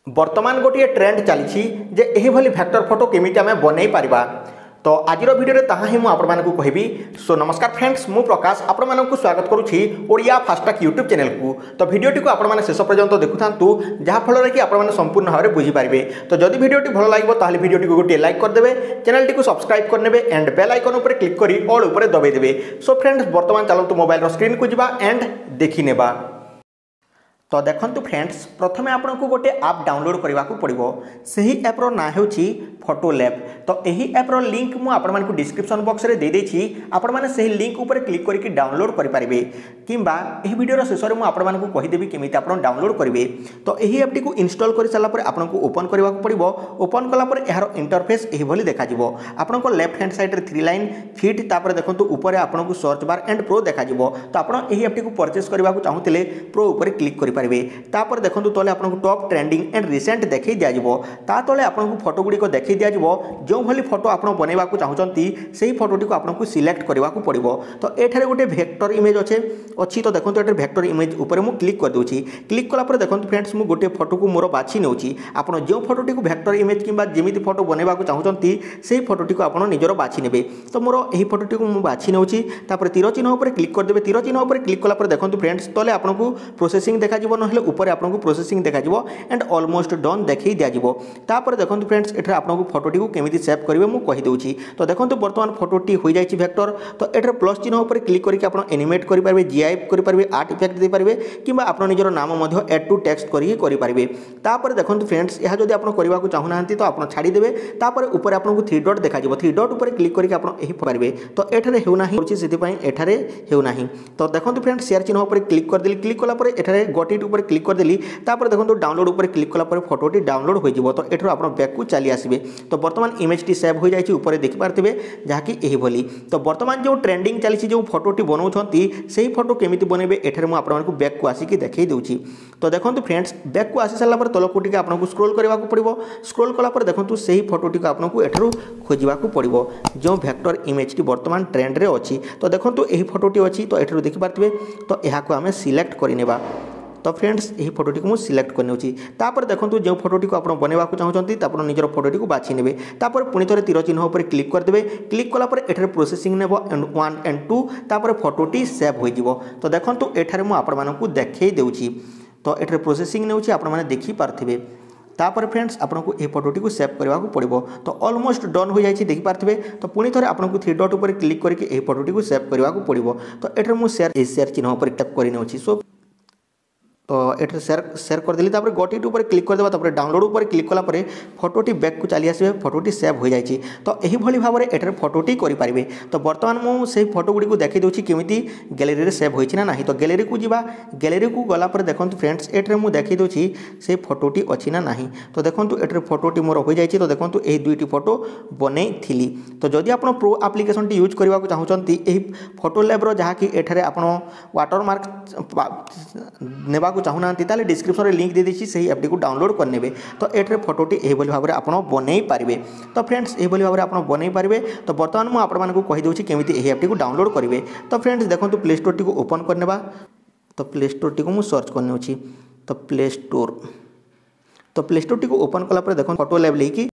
वर्तमान गोटे ट्रेंड चली जे यही भैक्टर फोटो केमी आम बनई पारिबा। तो आज भिडियो ताहा ही मुझे कहबी। सो नमस्कार फ्रेंड्स, मु प्रकाश आपको स्वागत करुच्ची ओडिया फास्टैग यूट्यूब चैनल को। तो भिडियोटी को आपने शेष पर्यंत देखुंतु जहाँफल कि आपने संपूर्ण भाव में बुझीपारे। तो जदि भिडियोटी भल लगे ताहले भिडियोटी को गोटे लाइक करदे, चैनल को सब्सक्राइब करने एंड बेल आइकन उपर क्लिक करी ऑल उपर दबाई। सो फ्रेंड्स वर्तमान चलतु मोबाइल स्क्रीन को जावा एंड देखी नेबा। तो देखंतु फ्रेंड्स, प्रथमे आपन को गोटे ऐप डाउनलोड करने को पड़ो। सही ऐप्र ना हो फोटो लैब। तो यही ऐप्र लिंक मुझे आपको डिस्क्रिप्शन बॉक्स में देदेछि। आपण मैंने सही लिंक उपर क्लिक करके डाउनलोड करेंगे किंबा यह वीडियो शेष में आपको कहीदेवी केमी आप डाउनलोड करेंगे। तो यही ऐपटी को इंस्टॉल कर सारापर आपको ओपन करने को पड़ो। ओपन कलापर यार इंटरफेस यही देखा आपको लेफ्ट हैंड साइड रे 3 लाइन फिट तापर देखो ऊपर आपको सर्च बार एंड प्रो देखा। तो आप ऐपटी को परचेस करने को चाहूले प्रो उपर क्लिक करेंगे। तापर देखो तले आपको टॉप ट्रेंडिंग एंड रिसेंट देखई दिज्व। तले आपको फोटो गुड़िक देखई दिज्व जो भली फोटो आप बनवा चाहते से फोटोटी को आपको सिलेक्ट करने को पड़ो। तो ये गोटे वेक्टर इमेज अच्छी। तो देखो ये वेक्टर इमेज उपर मु क्लिक कर दूची। क्लिक कलापर देखो फ्रेंड्स मु गोटे फोटो को मोर बाछि नेउची। आप जो फोटोटी को वेक्टर इमेज किंबा जमी फोटो बनवा चाहते से फोटोटी को आप निजर बाछि नेबे। तो मोर यही फोटोटी को मु बाछि नेउची। तापर तीर चिन्ह उपर क्लिक करदेबे। तीर चिन्ह उपर क्लिक कलापर देखो फ्रेंड्स तले आपको प्रोसेसिंग देखा ना ऊपर आपको प्रोसेसिंग देखा एंड ऑलमोस्ट डन देखई दिज्व। तापर देखो फ्रेंड्स ये आपको फोटोटी को केमी सेव करेंगे मुझे कहीदे। तो देखो बर्तमान फोटोटी हो जाए वेक्टर। तो ये प्लस चिन्ह उपर क्लिक करके आप एनिमेट करेंगे, जीआईएफ करेंगे, आर्ट इफेक्ट देपारे किंबा आप निजर नाम एड टू टेक्स्ट करेंगे। तापर देखो फ्रेंड्स यह जब आप करने चाहूना तो आप छाड़ीदेवे। तापर ऊपर आपको 3 डॉट देखा 3 डॉट उपर क्लिक करके आप यही पारे। तो एठारे होना एठारे होना। तो देखो फ्रेंड्स शेयर चिन्ह उपर क्लिक करदेली। क्लिक कलापर एठारे गॉट इट उपर क्लिक करदेली। तापर देखो डाउनलोड उपर क्लिक कलापर फोटोटी डाउनलोड हो जाए। तो एठर आप बैक को चली आसबे। तो वर्तमान इमेजटी सेव हो जाए ऊपर देखिपारे जहाँकि यही भली। तो वर्तमान जो ट्रेंडिंग चली जो फोटोटी बनाऊँगी से फोटो केमी बनइबे एठारे मुझे आपको बैक को आसिक देखई दूची। तो देखो फ्रेंड्स बैक को आसी सारापर तलक टी आपको स्क्रोल करने को पड़ो। स्क्रोल कलापर देखो से फोटोटी को आपको एठारू खोजा पड़ो जो वेक्टर इमेजटी वर्तमान ट्रेंड रे अच्छी। तो देखो यही फोटोटी अच्छी। तो एठारू देखिपारे। तो यहाँ आम सिलेक्ट करनेबा। तो फ्रेंड्स यही फोटोटी को मुझे सिलेक्ट करने। तापर देखो जो फोटोटी को आप बनवा चाहते आप निजर फोटोटी को बाछि नेबे। तापर पुणी थे तीर चिन्ह उपर क्लिक करदे। क्लिक कलापर एठारे प्रोसेसिंग नेब 1 एंड 2 तापर फोटोटी सेव हो जिवो। तो देखो एठारे मु आपको देखई देउची। तो एठारे प्रोसेसिंग नेउची आप मैंने देखी पार्थिबे। तापर फ्रेंड्स आपको ये फोटोटी को सेव करने को पड़ो। तो ऑलमोस्ट डन हो जाए देखिपारे। तो पुणी थे आपको 3 डॉट उपर क्लिक करके ये फोटोटी को सेव करने को पड़ो। तो एठारे मु शेयर चिन्ह उपर टैप कर। सो तो ये शेयर करदेली। तापर गॉट इट उपर क्लिक करदेबा। तापर डाउनलोड उपर क्लिक कलापर फोटोटी बैक को चली आसबे। फोटोटी सेव हो जाए। तो यही भाव में एठारे फोटोटी करेंगे। तो बर्तमान मुझे फोटो गुड़ी को देखी दूसरी केमी गैलेरी सेव होना ना। तो गैलेरी को जीवा। गैलेरी को गलापर देखो फ्रेंड्स एठारे मुझे देखी दूसरी से फोटोटी अच्छी ना ना। तो देखो ये फोटोटी मोर हो जाए। तो देखो ये 2टी फोटो बनई थी। तो जदि आप प्रो आप्लिकेशन टी यूज करने चाहते यही फोटो लैब्र जहाँकि एठारे आप वाटरमार्क नेबा चाहूना ताले डिस्क्रिप्शन में लिंक दे देछि सही ऐपटी को डाउनलोड करने। तो ये फोटोटी यही भाव में आप बनई पारे। तो फ्रेंड्स यही भाव में आप बनई पारे। तो बर्तमान मुझे आपको कहीदे केमी यही ऐपटी को डाउनलोड करेंगे। तो फ्रेंड्स देखो प्ले स्टोर टी को ओपन करने। तो प्ले स्टोर टी को मुझे सर्च करने। तो प्ले स्टोर टी को ओपन कलापर देखो फोटो लैब लेकी